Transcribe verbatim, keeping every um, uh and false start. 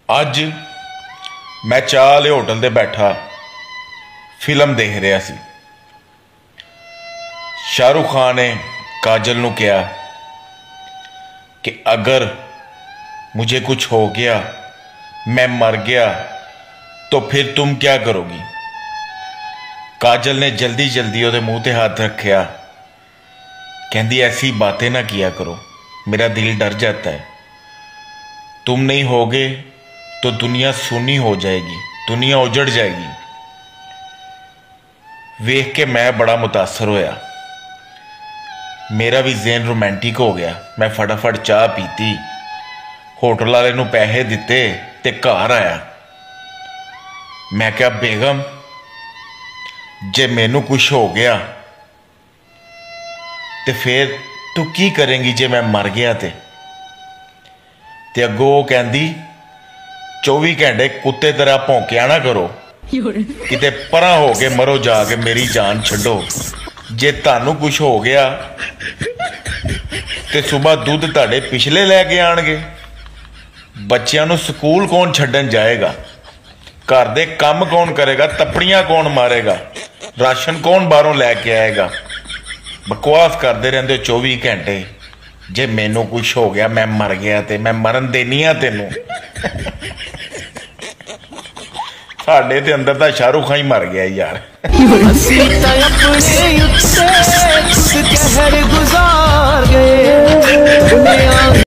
ਅੱਜ मैं चाह वाले होटल ते बैठा फिल्म देख रहा सी। शाहरुख खान ने काजल नूं कहा कि अगर मुझे कुछ हो गया, मैं मर गया, तो फिर तुम क्या करोगी। काजल ने जल्दी जल्दी उसदे मुंह ते हाथ रखा, कहती ऐसी बातें ना किया करो, मेरा दिल डर जाता है। तुम नहीं होगे तो दुनिया सुनी हो जाएगी, दुनिया उजड़ जाएगी। वेख के मैं बड़ा मुतासर होया, मेरा भी ज़हन रोमांटिक हो गया। मैं फटाफट चाह पीती, होटल वाले नूं पैसे दिते ते घर आया। मैं क्या बेगम, जे मैनू कुछ हो गया ते फिर तू की करेंगी जे मैं मर गया ते ते अगों वो कहंदी चौबी घंटे कुत्ते तरह भौंकिया ना करो, किते परा हो के मरो जाके, मेरी जान छड्डो। जे तानू कुछ हो गया ते सुबह दुध ताड़े पिछले लैके आणगे। बच्चियां नू स्कूल कौन छड्डन जाएगा, घर दे काम कौन करेगा, तपड़ियां कौन मारेगा, राशन कौन बाहरों लैके आएगा। बकवास करते रहंदे चौबी घंटे। जे मैनू कुछ हो गया, मैं मर गया ते मैं मरन देनी आ तेनू। साडे ते अंदर तां शाहरुख खान ही मर गया यार।